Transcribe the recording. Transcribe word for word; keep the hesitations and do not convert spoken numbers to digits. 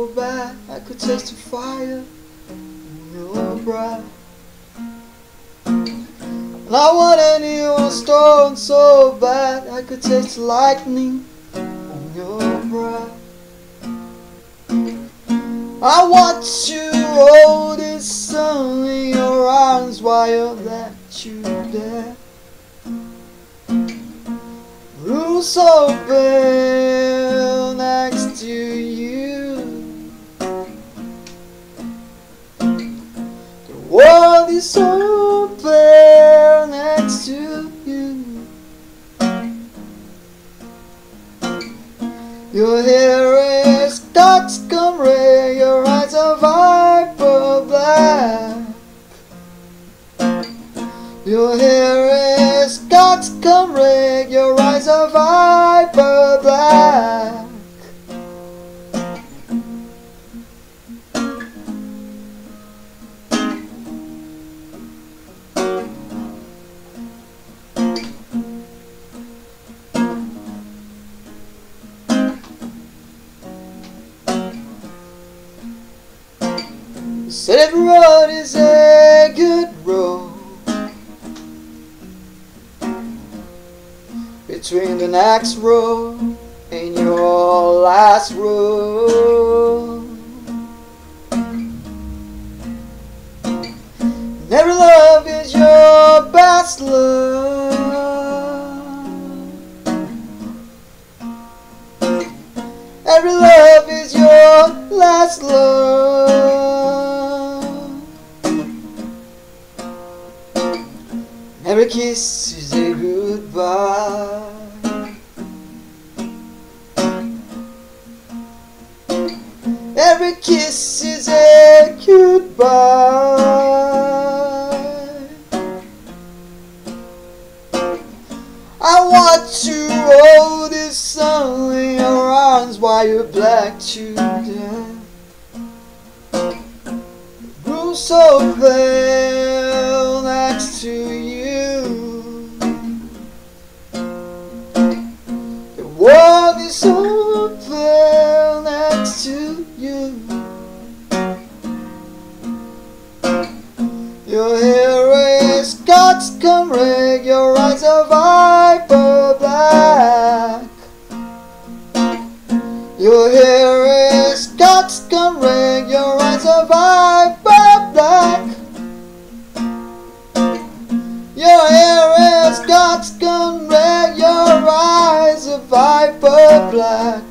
bad I could taste the fire in your breath. And I wanted you on a stone so bad I could taste the lightning on your breath. I want you to hold the sun in your arms while you let you there. Room so pale next to you. The world is so pale next to you. Your hair is Coxcomb Red, your eyes are viper black. Your hair is Coxcomb Red, your eyes are viper black. You said every road is a good road. Between the next road and your last road, and every love is your best love. Every love is your last love. Every kiss is a goodbye. Every kiss is a goodbye. I want to hold the sun in your arms while you black to death. The room so pale next to you. The world is so pale next to you. Your hair is Coxcomb Red, your eyes are viper black. Your hair is Coxcomb Red, your eyes are viper black. Your hair is Coxcomb Red, your eyes are viper black.